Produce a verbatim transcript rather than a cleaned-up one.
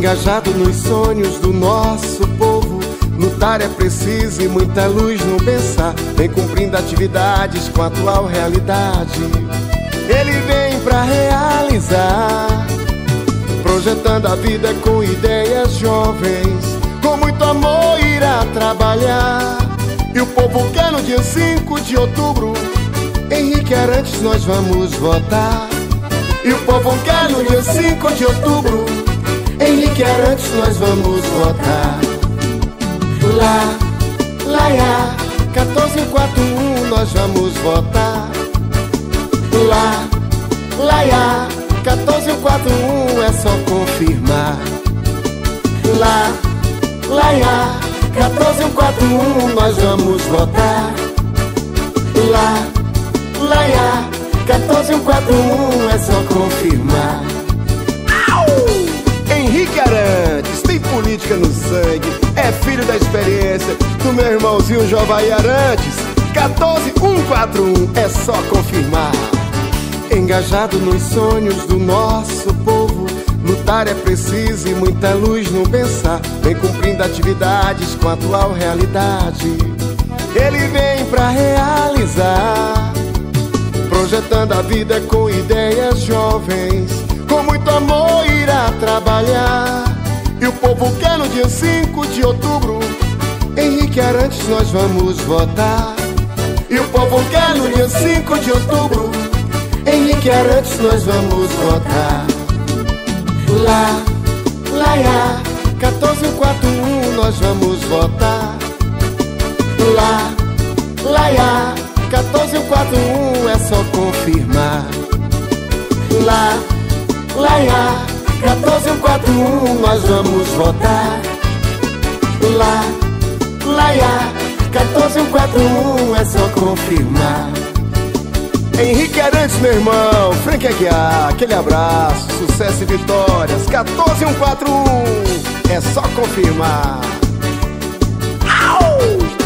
Engajado nos sonhos do nosso povo, lutar é preciso e muita luz no pensar. Vem cumprindo atividades com a atual realidade. Ele vem pra realizar, projetando a vida com ideias jovens. Com muito amor irá trabalhar. E o povo quer no dia cinco de outubro, Henrique Arantes nós vamos votar. E o povo quer no dia cinco de outubro, Henrique Arantes nós vamos votar. Lá, lá, lá, quatorze quatro um nós vamos votar. Lá, lá, lá, quatorze quatro um é só confirmar. Lá, lá, lá, quatorze quatro um nós vamos votar. Lá, lá, lá, quatorze quatro um é só confirmar. Henrique Arantes tem política no sangue, é filho da experiência do meu irmãozinho Jovair Arantes. quatorze um quatro um é só confirmar. Engajado nos sonhos do nosso povo, lutar é preciso e muita luz no pensar. Vem cumprindo atividades com a atual realidade. Ele vem pra realizar, projetando a vida com ideias jovens. Com muito amor irá trabalhar. E o povo quer no dia cinco de outubro, Henrique Arantes nós vamos votar. E o povo quer no dia cinco de outubro, Henrique Arantes nós vamos votar. Lá, lá, lá, quatorze quatro um nós vamos votar. Lá, lá, lá, quatorze quatro um é só confirmar. Lá, lá, lá, quatorze quatro um nós vamos votar. Lá, lá, lá, quatorze quatro um é só confirmar. Henrique Arantes, meu irmão, Frank Aguiar, aquele abraço, sucesso e vitórias. quatorze quatro um é só confirmar. Au!